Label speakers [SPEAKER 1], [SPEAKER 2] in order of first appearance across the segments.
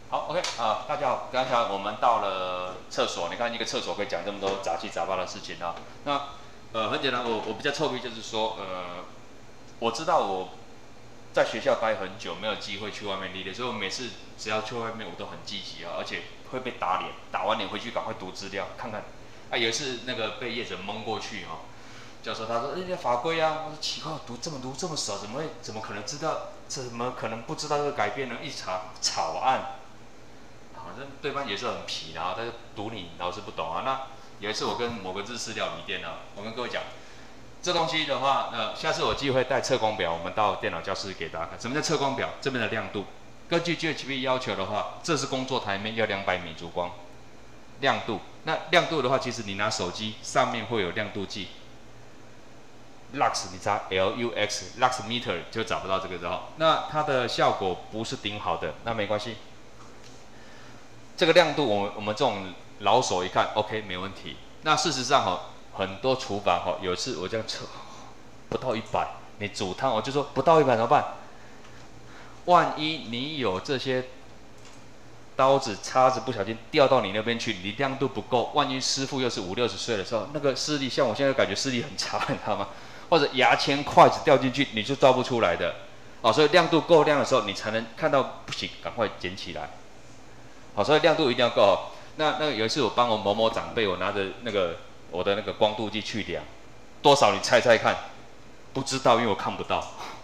[SPEAKER 1] 好，OK 啊，大家好，刚才我们到了厕所，你看一个厕所可以讲这么多杂七杂八的事情啊。那很简单，我比较臭屁，就是说我知道我在学校待很久，没有机会去外面历练，所以我每次只要去外面，我都很积极啊，而且会被打脸，打完脸回去赶快读资料看看。啊，有一次那个被业者蒙过去哈、教授他说：“那法规啊。”我说：“奇怪，读这么少，怎么可能知道？怎么可能不知道这个改变呢？”一查草案。好像对方也是很皮，然后他就赌你老师不懂啊。那有一次我跟某个日式料理店啊，我跟各位讲，这东西的话，下次有机会带测光表，我们到电脑教室给大家看。什么叫测光表？这边的亮度，根据 GHB 要求的话，这是工作台面要200米烛光亮度。那亮度的话，其实你拿手机上面会有亮度计。Lux 你查 LUX Lux meter 就找不到这个的哈，那它的效果不是顶好的，那没关系。这个亮度我们这种老手一看 ，OK 没问题。那事实上哈，很多厨房哈，有一次我这样测，不到100，你煮汤我就说不到100怎么办？万一你有这些刀子、叉子不小心掉到你那边去，你亮度不够，万一师傅又是50、60岁的时候，那个视力像我现在感觉视力很差，你知道吗？或者牙签、筷子掉进去，你就照不出来的。哦，所以亮度够亮的时候，你才能看到不行，赶快捡起来。好，所以亮度一定要够。那有一次我帮我某某长辈，我拿着我的那个光度计去量，多少你猜猜看？不知道，因为我看不到。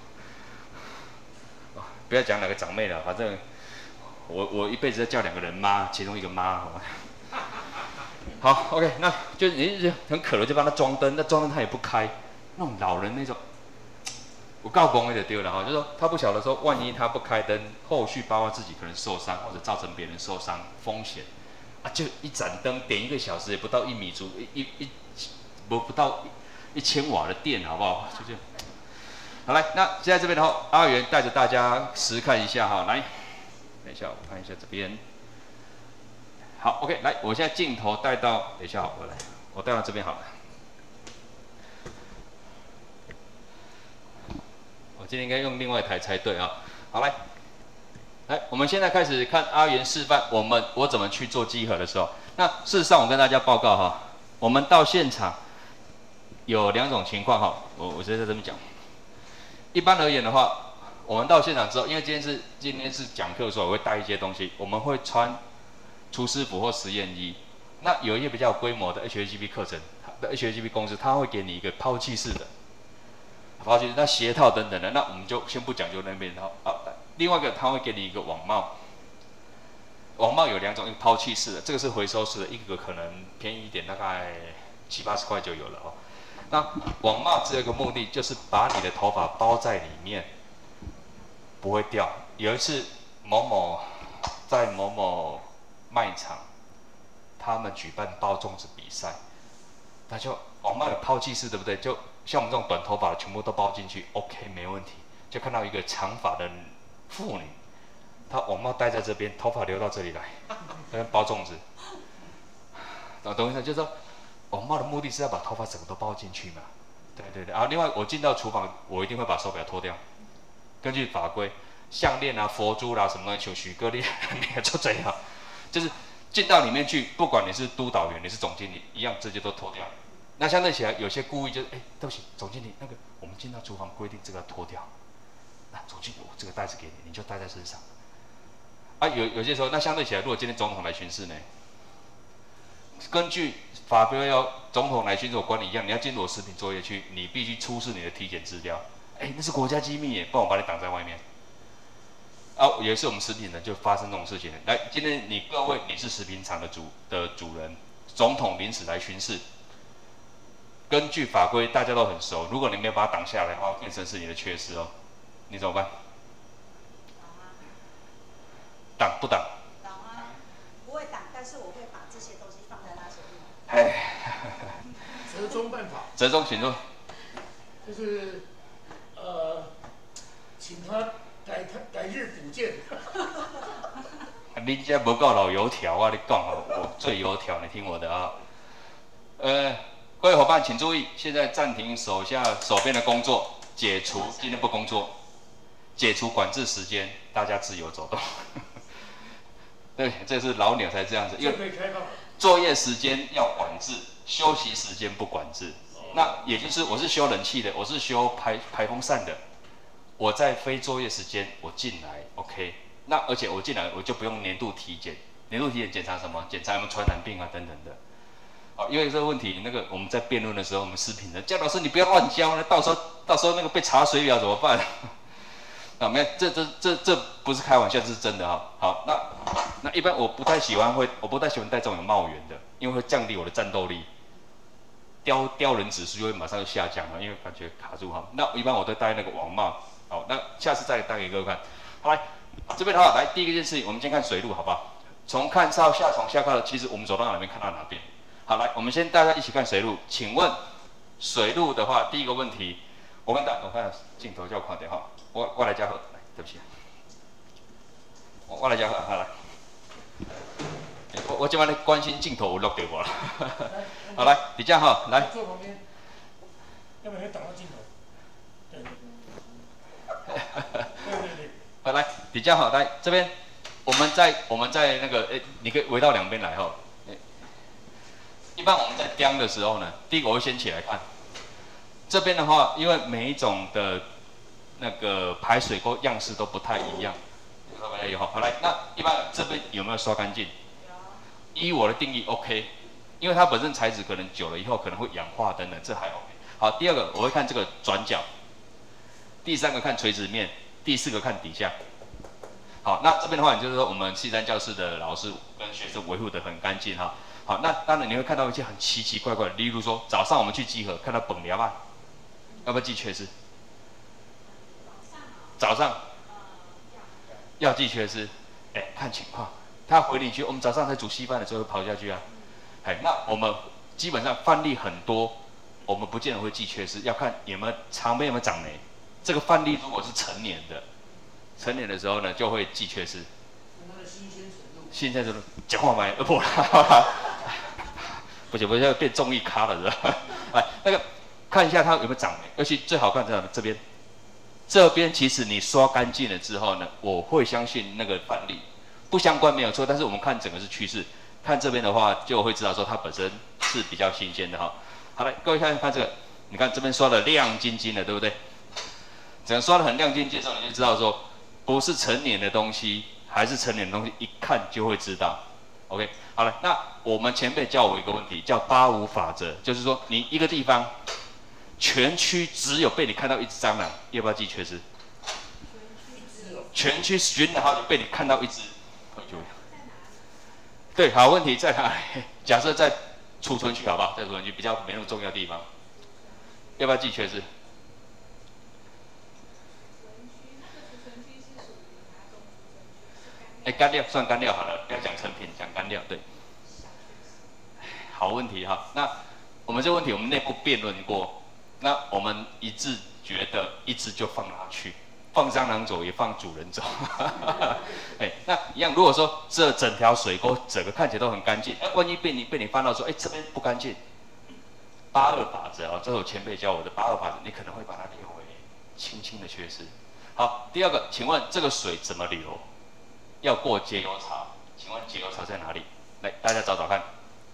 [SPEAKER 1] 不要讲哪个长辈了，反正我一辈子在叫2个人妈，其中一个妈。好 ，OK， 那就你很渴了就帮他装灯，那装灯他也不开，那种老人那种。我告公就丢了哈，就是说他不晓得说，万一他不开灯，后续包括自己可能受伤，或者造成别人受伤风险啊，就一盏灯点1个小时，也不到1米烛，不到1000瓦的电，好不好？就这样。好来，那现在这边的话，阿元带着大家实看一下哈，来，等一下我看一下这边。好 ，OK， 来，我现在镜头带到，等一下我带到这边好了。我今天应该用另外一台才对啊。好，来，我们现在开始看阿元示范我怎么去做稽核的时候。那事实上，我跟大家报告哈，我们到现场有2种情况哈，我直接在这边讲。一般而言的话，我们到现场之后，因为今天是讲课的时候，我会带一些东西，我们会穿厨师服或实验衣。那有一些比较有规模的 HACCP 课程的 HACCP 公司，它会给你一个抛弃式的。那鞋套等等的，那我们就先不讲究那边。然后另外一个他会给你一个网帽，网帽有2种，一个抛弃式的，这个是回收式的，一个可能便宜一点，大概70、80块就有了哦。那网帽只有一个目的，就是把你的头发包在里面，不会掉。有一次在某某卖场，他们举办包粽子比赛，那就网帽有抛弃式，对不对？就像我们这种短头发的，全部都包进去 ，OK， 没问题。就看到一个长发的妇女，她网帽戴在这边，头发留到这里来，在那包粽子。懂意思？就是说，网帽的目的是要把头发整个都包进去嘛。对。然后另外，我进到厨房，我一定会把手表脱掉。根据法规，项链啊、佛珠啦、什么许哥你也就这样，就是进到里面去，不管你是督导员，你是总经理，一样直接都脱掉。那相对起来，有些故意就是，对不起，总经理，那个我们进到厨房规定这个要脱掉。那总经理，我这个袋子给你，你就带在身上。啊，有些时候，那相对起来，如果今天总统来巡视呢，根据法规要总统来巡视，我管你一样，你要进入我食品作业区，你必须出示你的体检资料。那是国家机密耶，不然我把你挡在外面。啊，有一次我们食品人就发生这种事情。来，今天各位你是食品厂的主人，总统临时来巡视。根据法规，大家都很熟。如果你没有把它挡下来的话，变成是你的缺失哦。你怎么办？挡不挡？
[SPEAKER 2] 挡啊，不会挡，但是我会把这些东西放在他手里。
[SPEAKER 3] 折中办法。
[SPEAKER 1] 折中请坐。
[SPEAKER 3] 就是请他改日补件。
[SPEAKER 1] 你这无够老油条啊！你讲我最油条，你听我的啊。各位伙伴请注意，现在暂停手边的工作，解除今天不工作，解除管制时间，大家自由走动。 对，这是老鸟才这样子，因为
[SPEAKER 3] 可以开放。
[SPEAKER 1] 作业时间要管制，休息时间不管制。那也就是我是修冷气的，我是修排风扇的，我在非作业时间我进来 ，OK。那而且我进来我就不用年度体检，年度体检检查什么？检查有没有传染病啊等等的。好，因为这个问题，那个我们在辩论的时候，我们视频的姜老师你不要乱教，那到时候那个被查水表怎么办？啊，没有，这不是开玩笑，这是真的哈。好，那一般我不太喜欢带这种有帽檐的，因为会降低我的战斗力。雕人指数就会马上就下降了，因为感觉卡住哈。那一般我都戴那个网帽。好，那下次再戴给各位看。好，来这边的话，来第一件事情，我们先看水路，好不好？从看到下，从下看，其实我们走到哪边看到哪边。好，来，我们先大家一起看水路。请问水路的话，第一个问题，我看镜头叫我快点哈，我来加贺，来，对不起，我来加贺，好来。我今晚在关心镜头有录到无啦？好来，底下哈，来。
[SPEAKER 3] 坐旁边，要不然会挡到镜头。对。对。
[SPEAKER 1] 好来，底下好，来这边，我们在那个你可以围到两边来哈。一般我们在雕的时候呢，第一个我会先起来看。这边的话，因为每一种的那个排水沟样式都不太一样。有好来，那一般这边有没有刷干净？依我的定义 OK， 因为它本身材质可能久了以后可能会氧化等等，这还 OK。好，第二个我会看这个转角，第三个看垂直面，第四个看底下。好，那这边的话，就是说我们C3教室的老师跟学生维护得很干净哈。好，那当然你会看到一些很奇奇怪怪的，例如说早上我们去集合看到本寮啊，要不要记缺失？早上要记缺失，看情况。他回你去，我们早上在煮稀饭的时候会跑下去啊。那我们基本上范例很多，我们不见得会记缺失，要看肠边有没有长霉。这个范例如果是成年的时候呢，就会记缺失。新鲜程度，讲话没不啦，不行，要变综艺咖了是吧？那个看一下它有没有长霉，尤其最好看在这边。这边其实你刷干净了之后呢，我会相信那个范例。不相关没有错，但是我们看整个是趋势，看这边的话就会知道说它本身是比较新鲜的哈。好了，各位看这个，你看这边刷的亮晶晶的，对不对？整个刷的很亮晶晶的时候，你就知道说不是成年的东西，还是成年的东西，一看就会知道。OK， 好了，那我们前辈教我一个问题，叫85法则，就是说你一个地方全区只有被你看到一只蟑螂，要不要记缺失？全区巡的话就被你看到一只。对，好，问题在哪里？假设在储存区，好不好？在储存区比较没那么重要的地方，要不要记缺失？干料算干料好了，不要讲成品，讲干料。对，好问题哈。那我们这个问题我们内部辩论过，那我们一致觉得一只就放哪去？放蟑螂走也放主人走，那一样。如果说这整条水沟整个看起来都很干净，万一被你翻到说，这边不干净，82法则哦，这是我前辈教我的82法则，你可能会把它列为轻轻的缺失。好，第二个，请问这个水怎么流？要过节油槽，请问节油槽在哪里？来，大家找找看。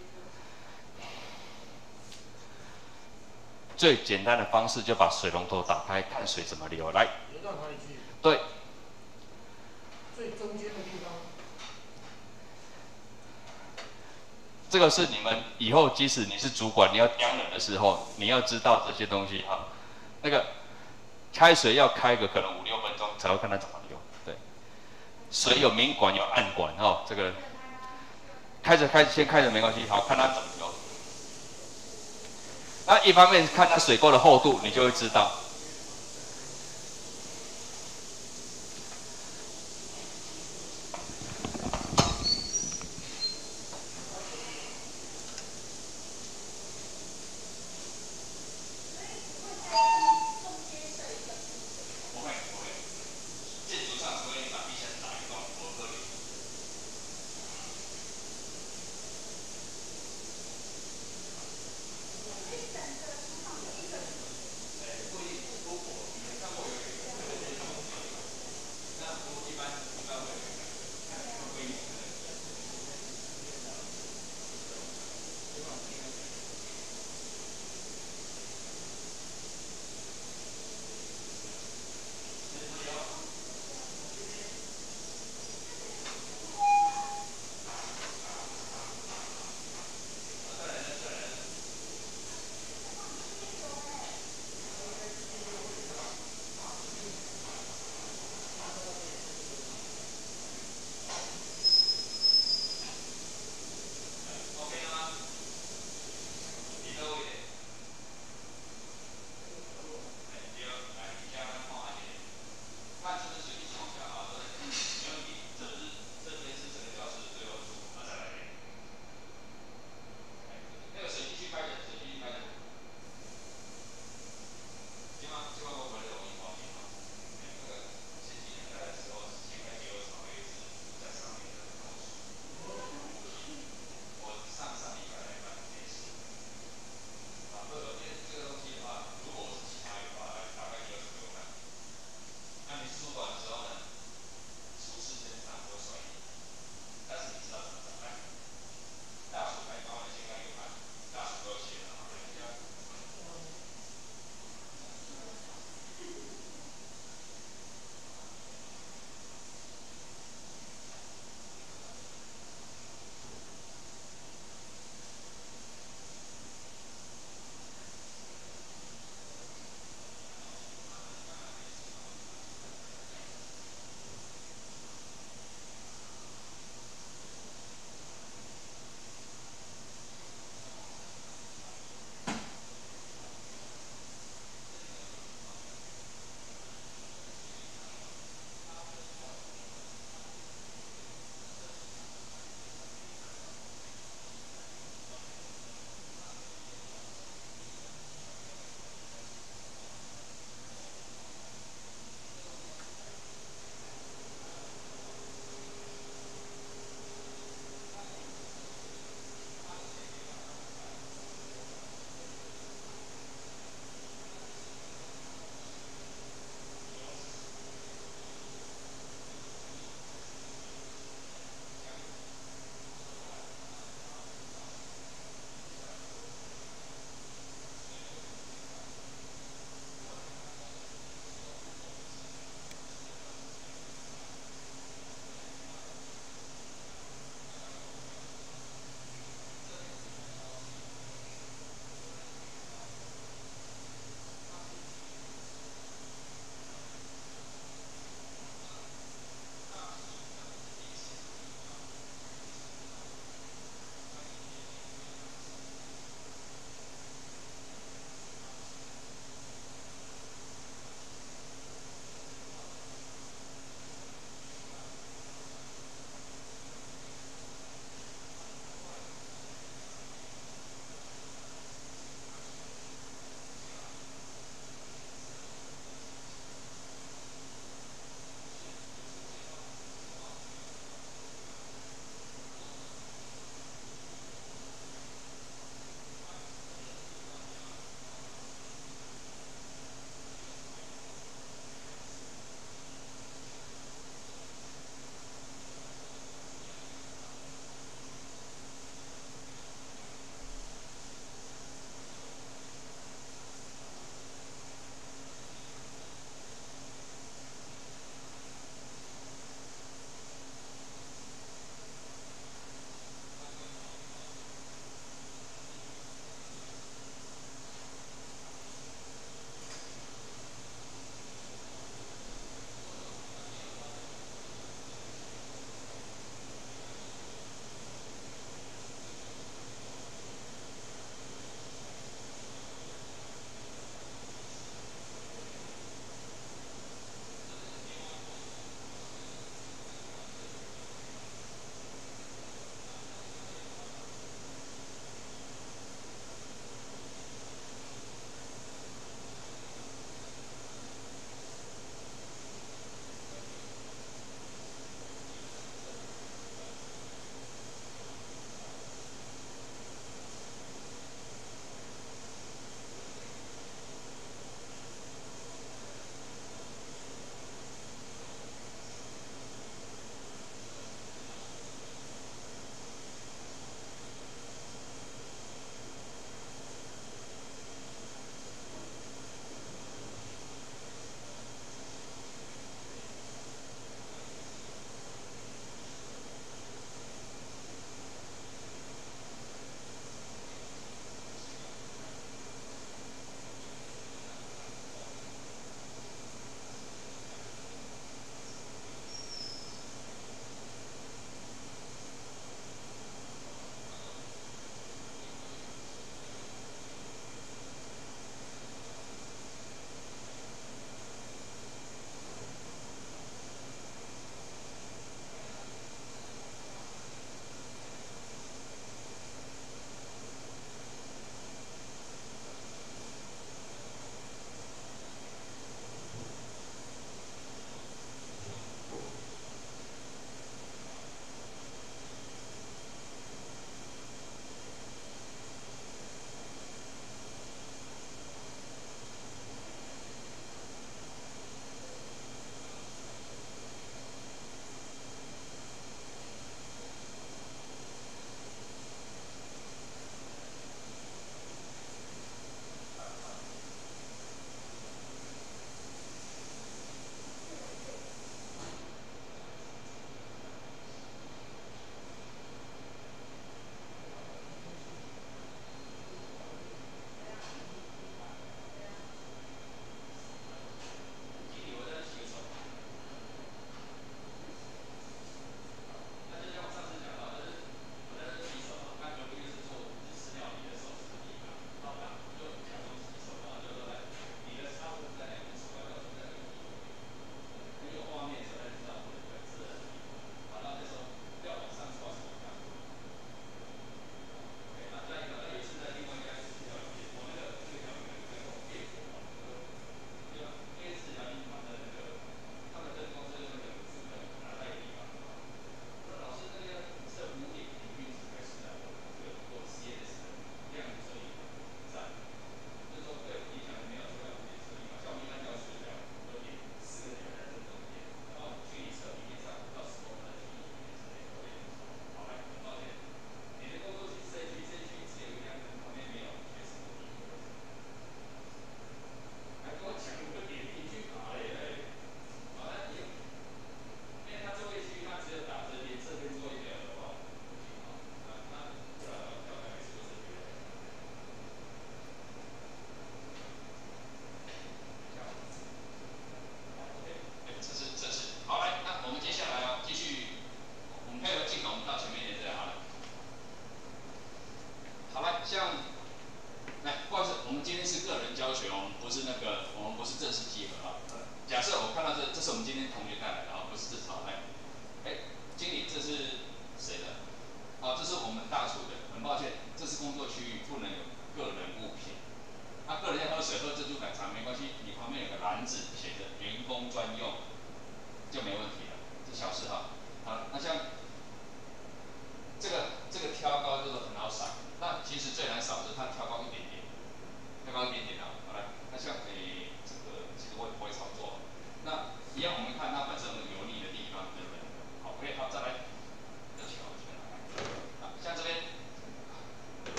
[SPEAKER 1] 最简单的方式就把水龙头打开，看水怎么流。来，
[SPEAKER 3] 流到哪里去？
[SPEAKER 1] 对，
[SPEAKER 3] 最中间的地方。
[SPEAKER 1] 这个是你们以后，即使你是主管，你要刁人的时候，你要知道这些东西哈。那个开水要开个可能5、6分钟才会看它怎么流。对，水有明管有暗管哈，这个先开着没关系，好看它怎么流。那一方面看它水沟的厚度，你就会知道。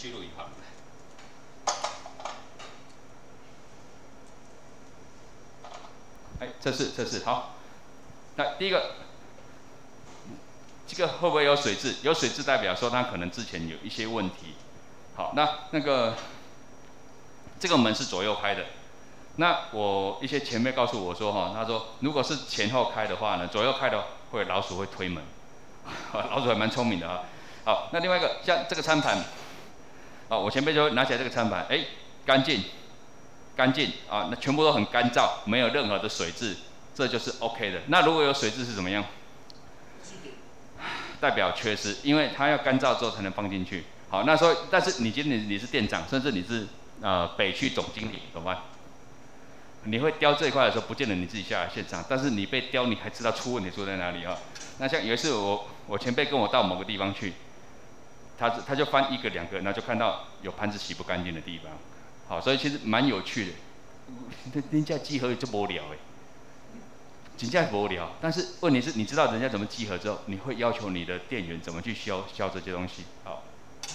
[SPEAKER 1] 续录影好。哎，这是好。那第一个，这个会不会有水渍？有水渍代表说它可能之前有一些问题。好，那个这个门是左右开的。那我一些前辈告诉我说他说如果是前后开的话呢，左右开的老鼠会推门。老鼠还蛮聪明的啊。好，那另外一个像这个餐盘，我前辈就拿起来这个餐盘，哎，干净啊，那全部都很干燥，没有任何的水渍，这就是 OK 的。那如果有水渍是怎么样？代表缺失，因为它要干燥之后才能放进去。好，那时候但是今天你是店长，甚至你是北区总经理，懂吗？你会雕这一块的时候，不见得你自己下来现场，但是你被雕，你还知道出问题出在哪里啊？那像有一次我前辈跟我到某个地方去，他就翻一个两个，然后就看到有盘子洗不干净的地方。好，所以其实蛮有趣的。人家集合就无聊哎，真正无聊。但是问题是，你知道人家怎么集合之后，你会要求你的店员怎么去销这些东西。好，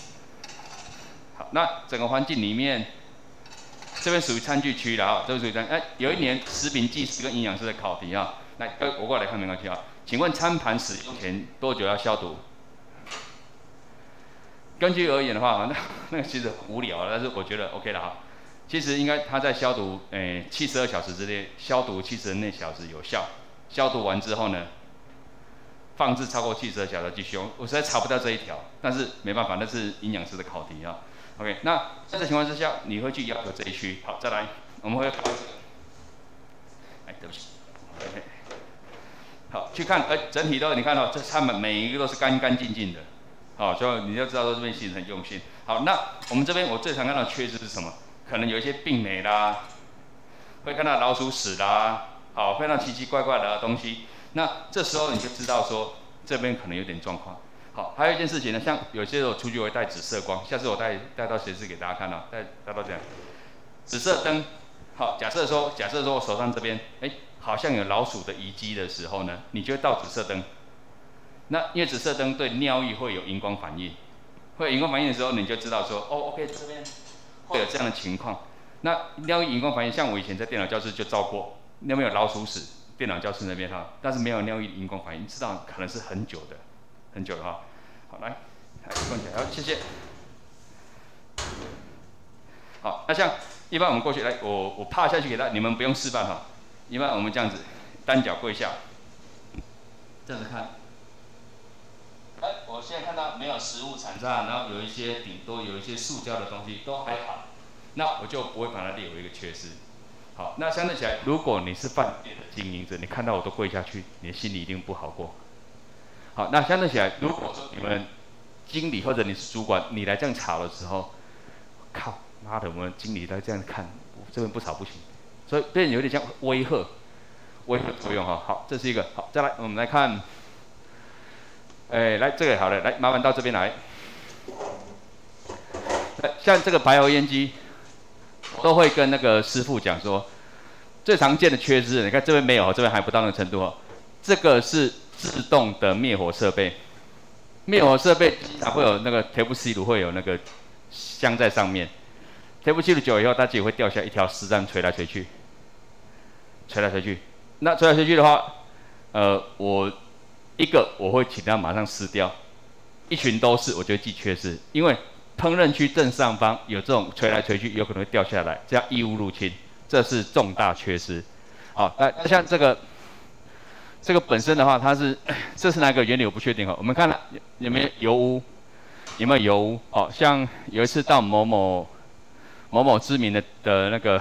[SPEAKER 1] 那整个环境里面。这边属于餐具区了啊，这边属于餐。有一年食品技师跟营养师的考题啊，来，我过来看没关系啊。请问餐盘使用前多久要消毒？根据而言的话，那个其实很无聊，但是我觉得 OK 了哈。其实应该它在消毒72小时之内，消毒72小时有效。消毒完之后呢，放置超过72小时继续用。我实在查不到这一条，但是没办法，那是营养师的考题啊。OK， 那在这情况之下，你会去要求这一区。好，再来，我们会考这个。哎，对不起。OK， 好，去看，整体都你看到这餐盘每一个都是干干净净的。好，所以你就知道说这边其实很用心。好，那我们这边我最常看到的缺失是什么？可能有一些病霉啦，会看到老鼠屎啦，好，会看到奇奇怪怪的东西。那这时候你就知道说这边可能有点状况。好，还有一件事情呢，像有些我出去会带紫色光，下次我带到实验室给大家看到，带到这样，紫色灯。好，假设说我手上这边，好像有老鼠的遗迹的时候呢，你就会倒紫色灯。那因为紫色灯对尿液会有荧光反应，会有荧光反应的时候，你就知道说，OK， 这边会有这样的情况。那尿液荧光反应，像我以前在电脑教室就照过，那边有老鼠屎，电脑教室那边哈，但是没有尿液荧光反应，知道可能是很久的哈。好，来关起来，好，谢谢。好，那像一般我们过去来，我趴下去给他，你们不用示范哈。一般我们这样子，单脚跪下，这样子看。我现在看到没有食物残渣，然后有一些顶多有一些塑胶的东西都还好，那我就不会把它列为一个缺失。好，那相对起来，如果你是饭店的经营者，你看到我都跪下去，你的心里一定不好过。好，那相对起来，如果说你们经理或者你是主管，你来这样吵的时候，靠，妈的，我们经理来这样看，这边不吵不行，所以变有点像威吓作用哈。好，这是一个。好，再来我们来看，来这个好了，来麻烦到这边来。像这个白油烟机，都会跟那个师傅讲说，最常见的缺失，你看这边没有，这边还不到那个程度哦。这个是自动的灭火设备，灭火设备经常会有那个铁布吸炉会有那个镶在上面，铁布吸炉久以后，它自己会掉下一条丝，这样吹来吹去。那吹来吹去的话，我会请他马上撕掉，一群都是，我就会记缺失，因为烹饪区正上方有这种吹来吹去，有可能会掉下来，这样异物入侵，这是重大缺失。好，那像这个本身的话，这是哪个原理我不确定哦。我们看了有没有油污？有没有油污？哦，像有一次到某某知名的那个，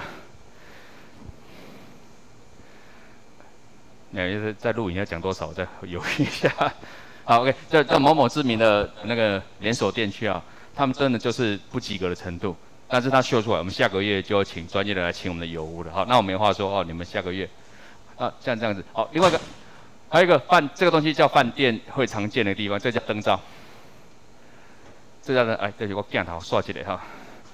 [SPEAKER 1] 就是在录影要讲多少，我再犹豫一下。好 ，OK， 在某某知名的那个连锁店去啊，他们真的就是不及格的程度，但是他秀出来，我们下个月就请专业的来请我们的油污了。好，那我没话说哦，你们下个月像这样子。好，另外一个。还有一个这个东西叫饭店会常见的地方，这叫灯罩。这叫的，对不起，我镜头刷起来哈。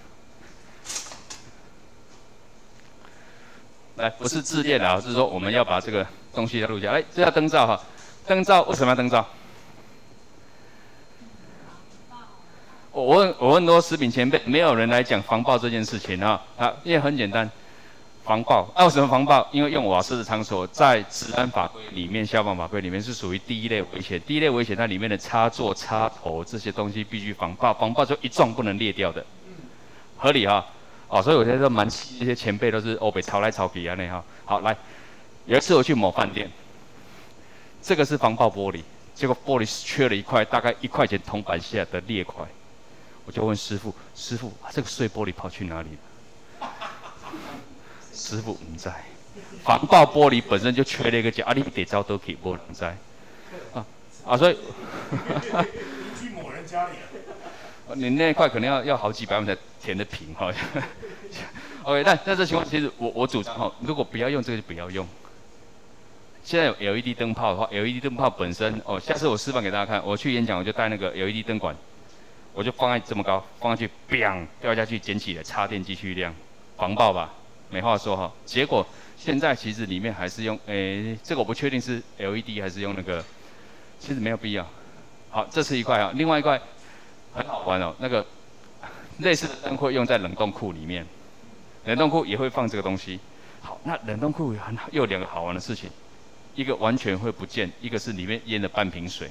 [SPEAKER 1] 来，不是自恋的，是说我们要把这个东西要录下来。这叫灯罩哈。灯罩为什么要灯罩？ 我问很多食品前辈，没有人来讲防爆这件事情啊，因为很简单，防爆为什么防爆？因为用瓦斯的场所，在治安法规里面、消防法规里面是属于第一类危险。第一类危险，它里面的插座、插头这些东西必须防爆，防爆就一撞不能裂掉的，合理哈。所以我觉得蛮气，这些前辈都是欧北吵来吵去啊那哈。好，来，有一次我去某饭店，这个是防爆玻璃，结果玻璃缺了一块，大概1块钱铜板下的裂块。我就问师傅，师傅，这个碎玻璃跑去哪里了？师傅不知道，防爆玻璃本身就缺了一个角，你得找都可以不能在。所以
[SPEAKER 3] 你去某人家里啊？
[SPEAKER 1] 你那一块可能要好几百万才填得平哈。OK， 但这情况其实我主张如果不要用这个就不要用。现在有 LED 灯泡的话 ，LED 灯泡本身下次我示范给大家看。我去演讲我就带那个 LED 灯管。我就放在这么高，放上去 ，biang 掉下去，捡起来，插电继续亮，防爆吧，没话说哈。结果现在其实里面还是用，这个我不确定是 LED 还是用那个，其实没有必要。好，这是一块另外一块很好玩那个类似的灯会用在冷冻库里面，冷冻库也会放这个东西。好，那冷冻库又有2个好玩的事情，一个完全会不见，一个是里面淹了半瓶水。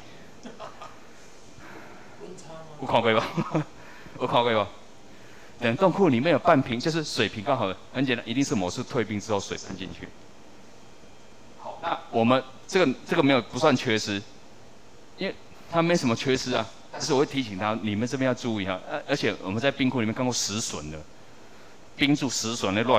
[SPEAKER 1] 有看过吧？有看过吧？冷冻库里面有半瓶，就是水瓶，刚好很简单，一定是某次退冰之后水喷进去。好，那我们这个没有不算缺失，因为它没什么缺失啊。但是我会提醒他，你们这边要注意哈。而且我们在冰库里面看过石笋的，冰柱石笋的乱。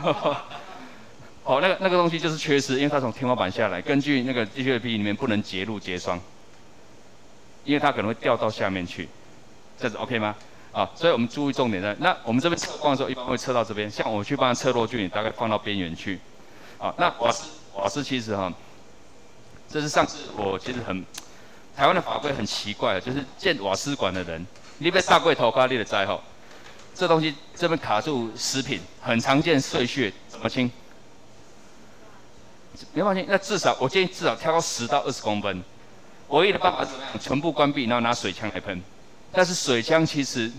[SPEAKER 1] 好，那个东西就是缺失，因为它从天花板下来，根据那个 GWP 里面不能结露结霜，因为它可能会掉到下面去。这样子 OK 吗？所以我们注意重点在那我们这边测光的时候，一般会测到这边。像我去帮他测落距，大概放到边缘去。那瓦斯其实这是上次我其实台湾的法规很奇怪，就是建瓦斯管的人，你被大柜头发你的灾后，这东西这边卡住食品，很常见碎屑，怎么清？没办法清，那我建议至少挑高10到20公分。唯一的办法是怎么样？全部关闭，然后拿水枪来喷。但是水枪其实，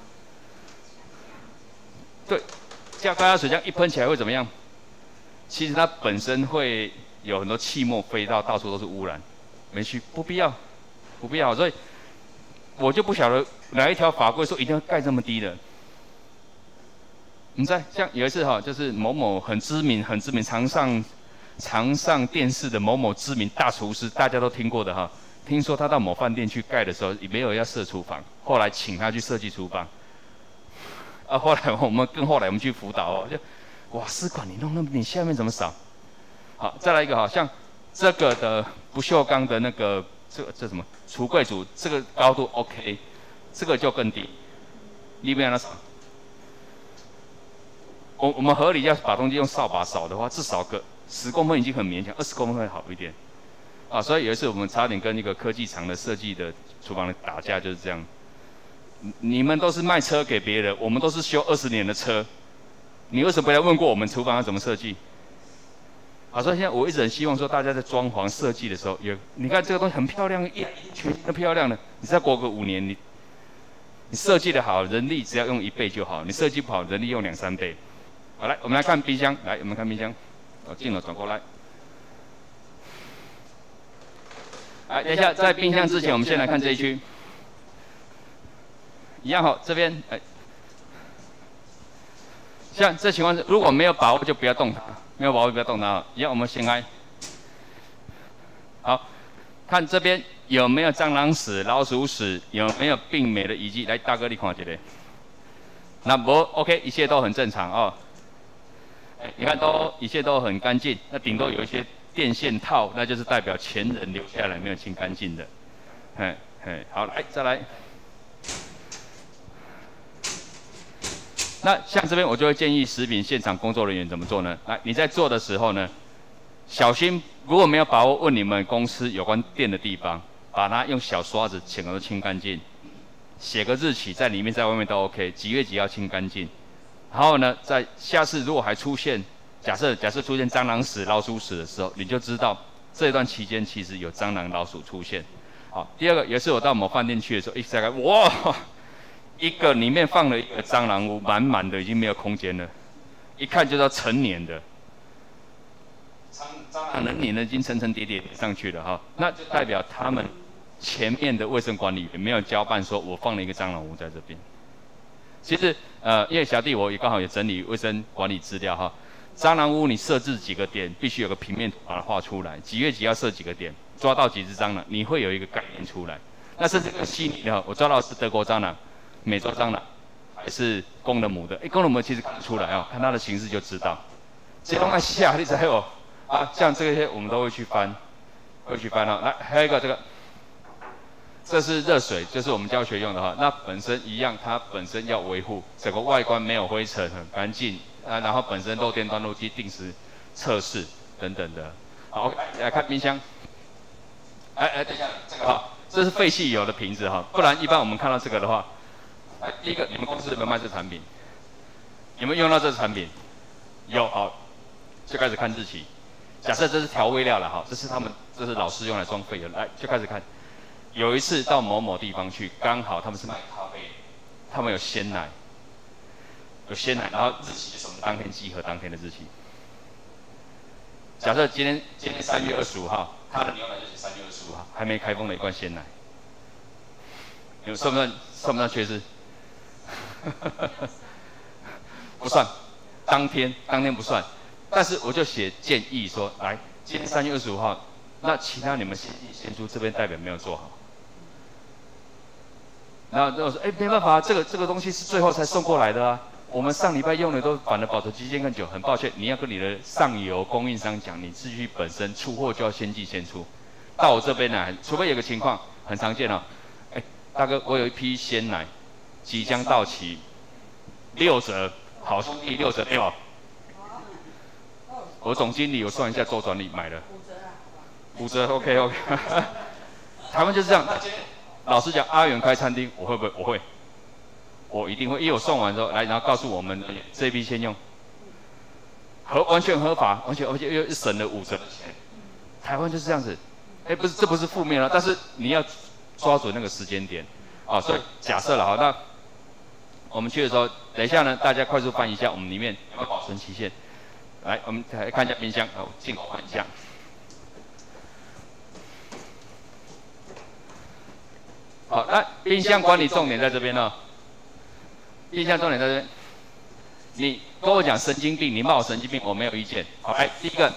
[SPEAKER 1] 对，加高压水枪一喷起来会怎么样？其实它本身会有很多气沫飞到处都是污染，没需不必要，所以我就不晓得哪一条法规说一定要盖这么低的。你在像有一次就是某某很知名常上电视的某某知名大厨师，大家都听过的听说他到某饭店去盖的时候，也没有要设厨房，后来请他去设计厨房。后来我们去辅导就瓦斯管你弄那么，你下面怎么扫？好，再来一个像这个的不锈钢的那个这什么橱柜组，这个高度 OK， 这个就更低，你不要那扫。我们合理要把东西用扫把扫的话，至少个10公分已经很勉强，20公分会好一点。所以有一次我们差点跟一个科技厂的设计的厨房打架，就是这样。你们都是卖车给别人，我们都是修20年的车，你为什么没来问过我们厨房要怎么设计？所以现在我一直很希望说，大家在装潢设计的时候，你看这个东西很漂亮，全都漂亮的，你再过个5年，你设计的好，人力只要用1倍就好；你设计不好，人力用2、3倍。好，来我们来看冰箱，来我们看冰箱，镜头转过来。等一下，在冰箱之前，我们先来看这一区。一样这边像这情况，如果没有把握就不要动它，没有把握不要动它。一样，我们先来。好，看这边有没有蟑螂屎、老鼠屎，有没有病媒的遗迹？来，大哥你看这个。那不 OK， 一切都很正常你看一切都很干净，那顶多有一些电线套，那就是代表前人留下来没有清干净的。好，来再来。那像这边我就会建议食品现场工作人员怎么做呢？来，你在做的时候呢，小心如果没有把握，问你们公司有关店的地方，把它用小刷子整个都清干净，写个日期在里面在外面都 OK， 几月几号清干净。然后呢，在下次如果还出现，假设出现蟑螂屎、老鼠屎的时候，你就知道这段期间其实有蟑螂、老鼠出现。好，第二个也是我到某饭店去的时候，一打开哇， 一个里面放了一个蟑螂屋，满满的，已经没有空间了，一看就知道成年的。蟑螂能粘的已经层层叠叠上去了哈，那就代表他们前面的卫生管理员没有交办说，我放了一个蟑螂屋在这边。其实因为小弟我也刚好也整理卫生管理资料哈，蟑螂屋你设置几个点，必须有个平面图把它画出来，几月几要设几个点，抓到几只蟑螂，你会有一个概念出来。那是这个细腻的，我抓到是德国蟑螂、美洲蟑螂，还是公的母的？公的母其实看得出来哦，看它的形式就知道。这东西下你才有啊，像这些我们都会去翻，哦。来，还有一个这个，这是热水，就是我们教学用的哈。那本身一样，它本身要维护整个外观没有灰尘，很干净啊。然后本身漏电断路机定时测试等等的。好，来看冰箱。等一下，这个哈。这是废弃油的瓶子哈，不然一般我们看到这个的话，第一个你们公司有没有卖这产品？有没有用到这产品？有，好，就开始看日期。假设这是调味料了哈，这是老师用来装废油，来就开始看。有一次到某某地方去，刚好他们是卖咖啡，他们有鲜奶，然后日期就是我们当天集合当天的日期。假设今天3月25号，他的牛奶就写3月25号，还没开封的一罐鲜奶，你们算不算缺失？不算，当天不算，但是我就写建议说，来，今天3月25号，那其他你们先进先出，这边代表没有做好。然后我说，没办法，这个东西是最后才送过来的啊。我们上礼拜用的都反而保存期限更久，很抱歉，你要跟你的上游供应商讲，你自己本身出货就要先进先出。到我这边来，除非有个情况很常见哦，大哥，我有一批鲜奶即将到期，6折，好兄弟6折没有？我总经理我算一下周转率买了，5折，OK， 台湾就是这样。老实讲，阿元开餐厅，我会不会？我会。我一定会，因为我送完之后来，然后告诉我们这批先用，完全合法，而且又省了5折的钱。台湾就是这样子，不是，这不是负面了，但是你要抓准那个时间点啊。所以假设了哈，那我们去的时候，等一下呢，大家快速翻一下我们里面有没有保存期限。来，我们来看一下冰箱，进口翻一下。好，那冰箱管理重点在这边呢。印象重点在这边，你跟我讲神经病，你骂我神经病，我没有意见。好，来第一个，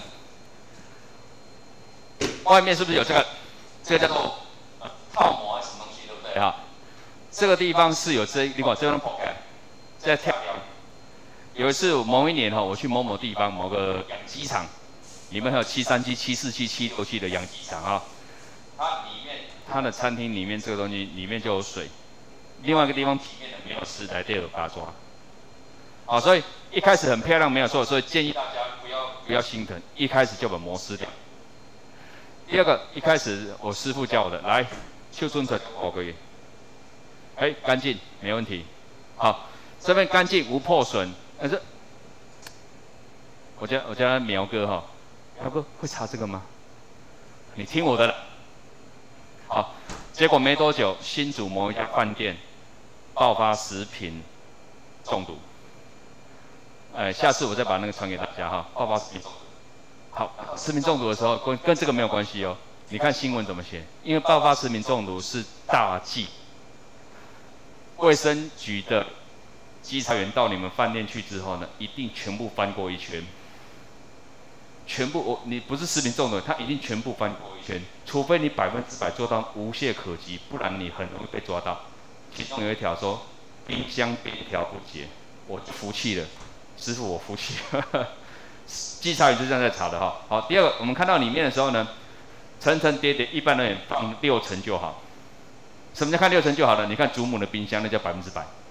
[SPEAKER 1] 外面是不是有这个叫做泡膜还是什么东西，对不对？哈，这个地方是有这地方这样破开，在跳梁。有一次某一年哈，我去某某地方某个养鸡场，里面还有737、747、767的养鸡场啊，它的餐厅里面这个东西里面就有水。另外一个地方体面的没有湿来第二把抓，好，所以一开始很漂亮没有错，所以建议大家不要心疼，一开始就把膜撕掉。第二个，一开始我师傅教我的，来，就遵从我可以，干净没问题，好，这边干净无破损，但是我家苗哥哈，苗哥会查这个吗？你听我的，好，结果没多久，新竹某一家饭店爆发食品中毒。下次我再把那个传给大家哈。爆发食品中毒。好，食品中毒的时候跟这个没有关系哦。你看新闻怎么写？因为爆发食品中毒是大忌。卫生局的稽查员到你们饭店去之后呢，一定全部翻过一圈。全部你不是食品中毒，他一定全部翻过一圈，除非你100%做到无懈可击，不然你很容易被抓到。其中有一条说冰箱边条不洁，我就服气了，师傅我服气了。稽查员就这样在查的哈。好，第二个我们看到里面的时候呢，层层叠叠，一般人放6层就好。什么叫看6层就好了？你看祖母的冰箱那叫100%，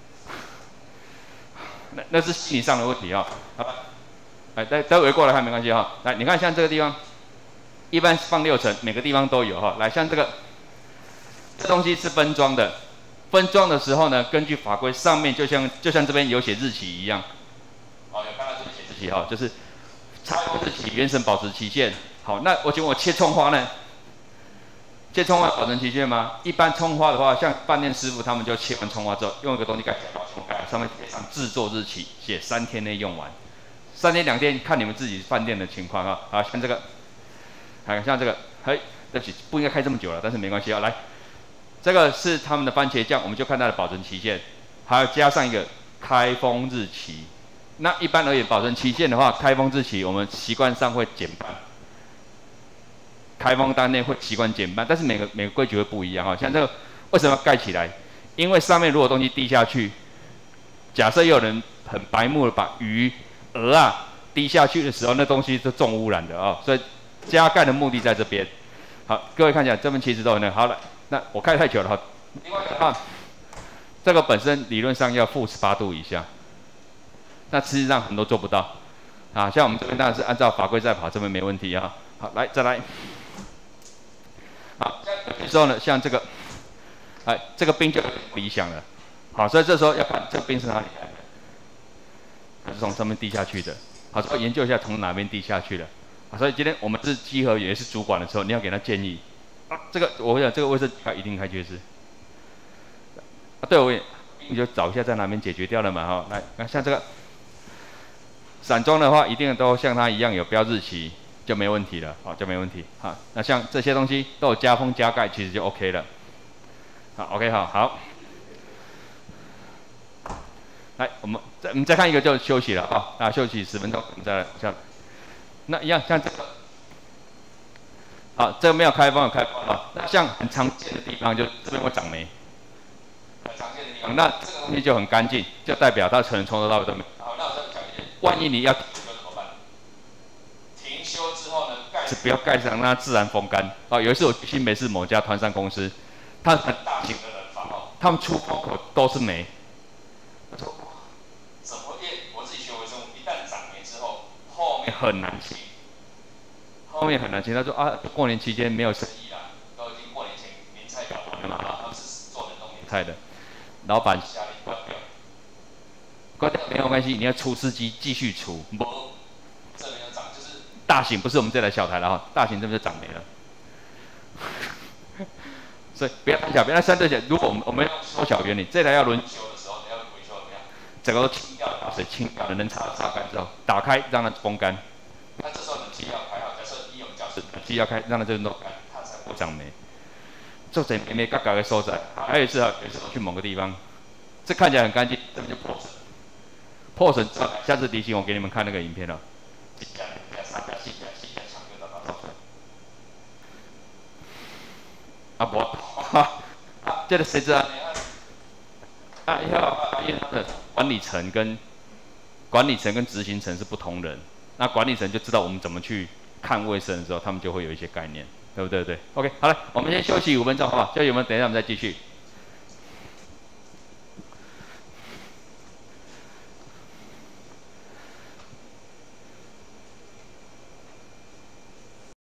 [SPEAKER 1] 那是心理上的问题哈。好吧。待会过来看没关系哈。来，你看像这个地方，一般放6层，每个地方都有哈。来，像这东西是分装的，分装的时候呢，根据法规上面就像这边有写日期一样。好，有看到这里写日期哈，就是采购日期、原审保持期限。好，那我请问我切葱花呢？ 切葱花保存期限吗？一般葱花的话，像饭店师傅他们就切完葱花之后，用一个东西盖起来，上面写上制作日期，写3天内用完，3天2天看你们自己饭店的情况啊。好，像这个，像这个，嘿，对不起，不应该开这么久了，但是没关系啊。来，这个是他们的番茄酱，我们就看它的保存期限，还要加上一个开封日期。那一般而言，保存期限的话，开封日期我们习惯上会减半。开封当天会习惯减半，但是每个规矩会不一样哈。像这个为什么要盖起来？因为上面如果东西滴下去，假设有人很白目的把鱼、鹅啊滴下去的时候，那东西是重污染的哦。所以加盖的目的在这边。好，各位看起来这边其实都很好了。那我开太久了哈。另外的话，这个本身理论上要负18度以下，那实际上很多做不到啊。像我们这边当然是按照法规在跑，这边没问题啊。好，来再来。好，这时候呢，像这个，这个冰就理想了。好，所以这时候要看这个冰是哪里来的，它是从上面滴下去的。好，所以研究一下从哪边滴下去的。好，所以今天我们是稽核也是主管的时候，你要给他建议。这个我会讲，这个卫生他一定开缺失。对，我也你就找一下在哪边解决掉了嘛哈。来，像这个散装的话，一定都像它一样有标日期。就没问题了，好，就没问题。好，那像这些东西都有加封加盖，其实就 OK 了。好 ，OK， 好。来，我们再看一个就休息了啊，那休息10分钟，我们再来像那一样，像这个，好，这个没有开封，有开封啊。那像很常见的地方，就这边会长霉，很常见的地方，那这个东西就很干净，就代表它可能从头到尾都没。好，那我再讲一点，万一你要修之后呢，是不要盖上，让它自然风干。有一次我去新北市某家团膳公司，它很大型的冷房他们出风口都是霉。我说怎么我自己学微生物，一旦长霉之后，后面很难清。后面很难清。他说过年期间没有生意啦，都已经过年前年菜搞完了嘛，他们是做冷冻年菜的，老板下令关掉。关掉没有关系，你要除湿机继续除。大型不是我们这台小台了哈，大型这边就长霉了，所以不要太小，不要相对起来。如果我们要缩小原理，这台要轮修的时候，你要维修怎么样？整个都清掉，把水清掉，能擦干之后，打开让它风干。那这时候冷气要开好，假设我们教室冷气要开，让它这边都干，它才不长霉。做这霉嘎嘎的收窄。还有一次有一次我去某个地方，这看起来很干净，这边就破损。破损之后，下次提醒我给你们看那个影片了。这个谁知道？因为他的管理层跟执行层是不同人，那管理层就知道我们怎么去看卫生的时候，他们就会有一些概念，对不对？对 ，OK， 好了，我们先休息5分钟，好不好？休息我们等一下我们再继续。